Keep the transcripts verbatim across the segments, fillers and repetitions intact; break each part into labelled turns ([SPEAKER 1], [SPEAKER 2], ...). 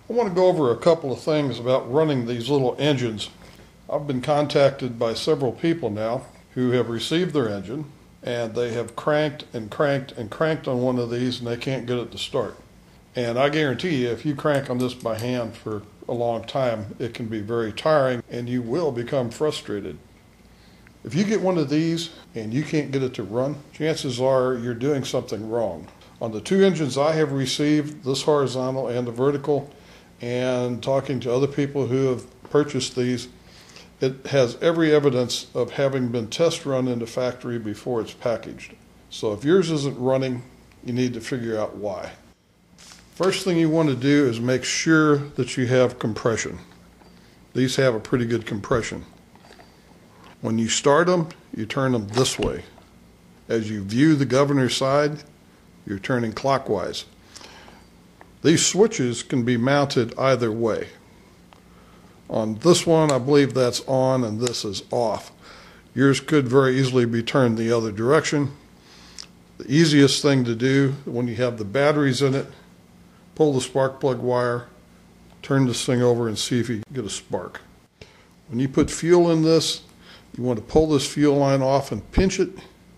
[SPEAKER 1] I want to go over a couple of things about running these little engines. I've been contacted by several people now who have received their engine and they have cranked and cranked and cranked on one of these and they can't get it to start. And I guarantee you, if you crank on this by hand for a long time, it can be very tiring and you will become frustrated. If you get one of these and you can't get it to run, chances are you're doing something wrong. On the two engines I have received, this horizontal and the vertical, and talking to other people who have purchased these, it has every evidence of having been test run in the factory before it's packaged. So if yours isn't running, you need to figure out why. First thing you want to do is make sure that you have compression. These have a pretty good compression. When you start them, you turn them this way. As you view the governor side, you're turning clockwise. These switches can be mounted either way. On this one, I believe that's on and this is off. Yours could very easily be turned the other direction. The easiest thing to do when you have the batteries in it, pull the spark plug wire, turn this thing over and see if you get a spark. When you put fuel in this, you want to pull this fuel line off and pinch it.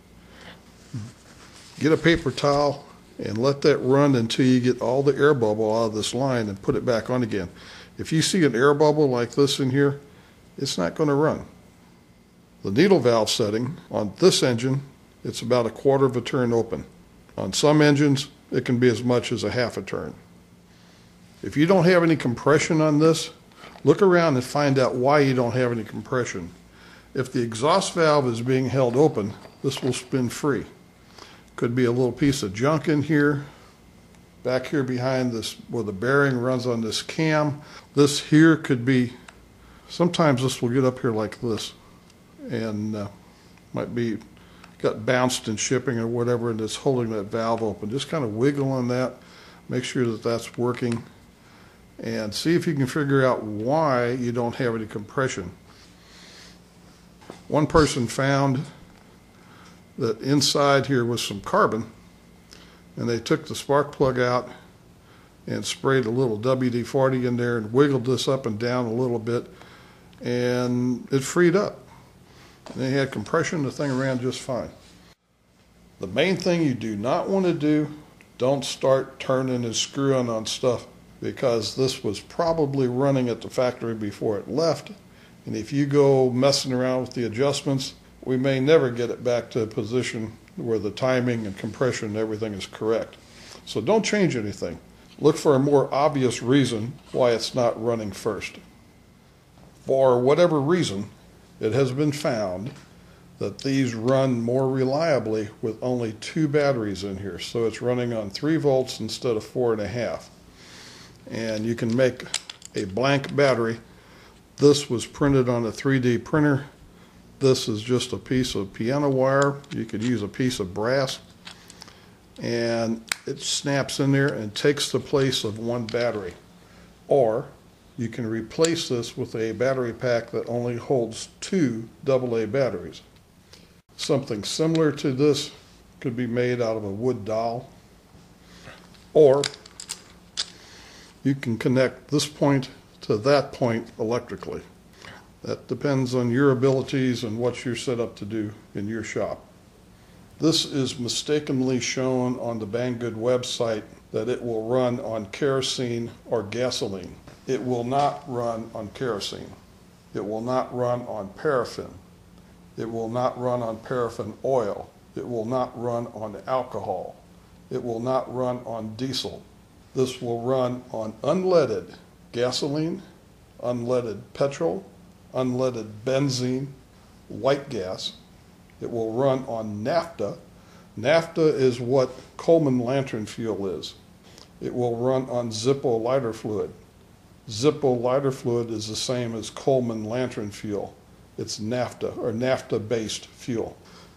[SPEAKER 1] Get a paper towel and let that run until you get all the air bubble out of this line and put it back on again. If you see an air bubble like this in here, it's not going to run. The needle valve setting on this engine, it's about a quarter of a turn open. On some engines, it can be as much as a half a turn. If you don't have any compression on this, look around and find out why you don't have any compression. If the exhaust valve is being held open, this will spin free. Could be a little piece of junk in here. Back here behind this, where the bearing runs on this cam, this here could be, sometimes this will get up here like this and uh, might be got bounced in shipping or whatever and it's holding that valve open. Just kind of wiggle on that, make sure that that's working, and see if you can figure out why you don't have any compression. One person found that inside here was some carbon, and they took the spark plug out and sprayed a little W D forty in there and wiggled this up and down a little bit, and it freed up. And they had compression, the thing ran just fine. The main thing you do not want to do, don't start turning and screwing on stuff, because this was probably running at the factory before it left. And if you go messing around with the adjustments, we may never get it back to a position where the timing and compression and everything is correct. So don't change anything. Look for a more obvious reason why it's not running first. For whatever reason, it has been found that these run more reliably with only two batteries in here. So it's running on three volts instead of four and a half. And you can make a blank battery. This was printed on a three D printer. This is just a piece of piano wire. You could use a piece of brass. And it snaps in there and takes the place of one battery. Or you can replace this with a battery pack that only holds two double A batteries. Something similar to this could be made out of a wood dowel. Or you can connect this point to that point electrically. That depends on your abilities and what you're set up to do in your shop. This is mistakenly shown on the Banggood website that it will run on kerosene or gasoline. It will not run on kerosene. It will not run on paraffin. It will not run on paraffin oil. It will not run on alcohol. It will not run on diesel. This will run on unleaded gasoline, unleaded petrol, unleaded benzene, white gas. It will run on naphtha. Naphtha is what Coleman lantern fuel is. It will run on Zippo lighter fluid. Zippo lighter fluid is the same as Coleman lantern fuel. It's naphtha or naphtha-based fuel.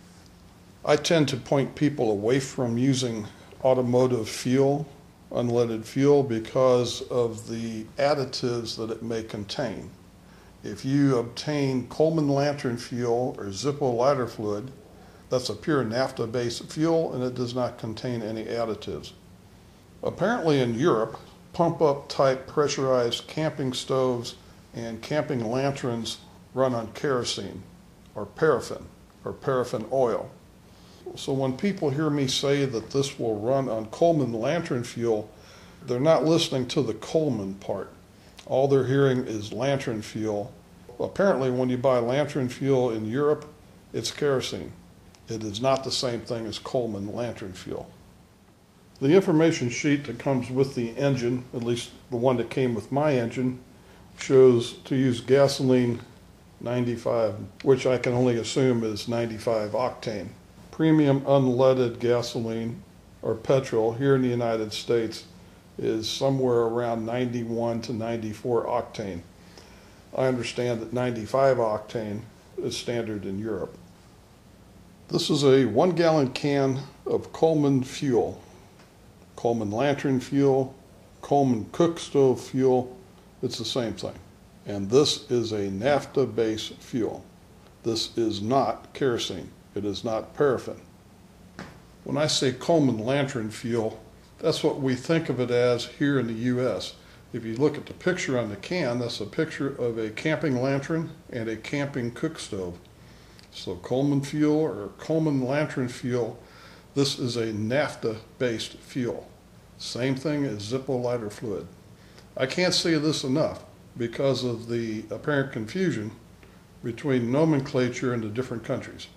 [SPEAKER 1] I tend to point people away from using automotive fuel, unleaded fuel, because of the additives that it may contain. If you obtain Coleman lantern fuel or Zippo lighter fluid, that's a pure naphtha-based fuel and it does not contain any additives. Apparently in Europe, pump-up type pressurized camping stoves and camping lanterns run on kerosene or paraffin or paraffin oil. So when people hear me say that this will run on Coleman lantern fuel, they're not listening to the Coleman part. All they're hearing is lantern fuel. Apparently when you buy lantern fuel in Europe, it's kerosene. It is not the same thing as Coleman lantern fuel. The information sheet that comes with the engine, at least the one that came with my engine, shows to use gasoline ninety-five, which I can only assume is ninety-five octane. Premium unleaded gasoline or petrol here in the United States is somewhere around ninety-one to ninety-four octane. I understand that ninety-five octane is standard in Europe. This is a one gallon can of Coleman fuel. Coleman lantern fuel, Coleman cook stove fuel, it's the same thing. And this is a naphtha-based fuel. This is not kerosene. It is not paraffin. When I say Coleman lantern fuel, that's what we think of it as here in the U S. If you look at the picture on the can, that's a picture of a camping lantern and a camping cook stove. So Coleman fuel or Coleman lantern fuel, this is a naphtha-based fuel. Same thing as Zippo lighter fluid. I can't say this enough because of the apparent confusion between nomenclature in the different countries.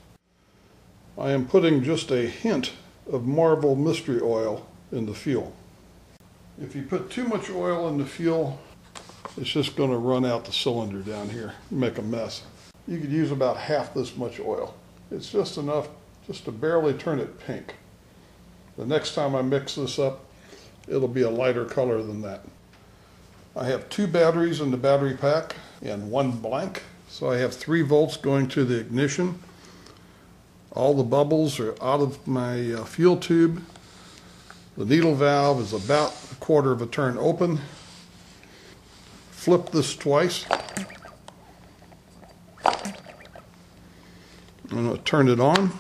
[SPEAKER 1] I am putting just a hint of Marvel mystery oil in the fuel. If you put too much oil in the fuel, it's just going to run out the cylinder down here and make a mess. You could use about half this much oil. It's just enough just to barely turn it pink. The next time I mix this up, it'll be a lighter color than that. I have two batteries in the battery pack and one blank. So I have three volts going to the ignition. All the bubbles are out of my uh, fuel tube. The needle valve is about a quarter of a turn open. Flip this twice. I'm going to turn it on.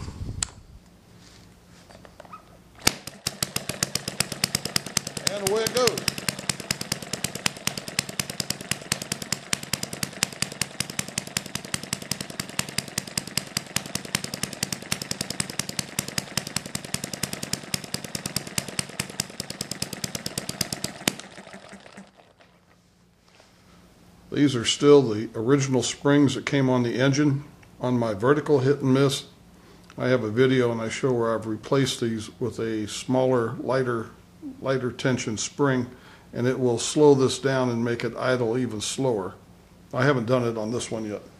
[SPEAKER 1] And away it goes. These are still the original springs that came on the engine. On my vertical hit and miss, I have a video and I show where I've replaced these with a smaller, lighter, lighter tension spring, and it will slow this down and make it idle even slower. I haven't done it on this one yet.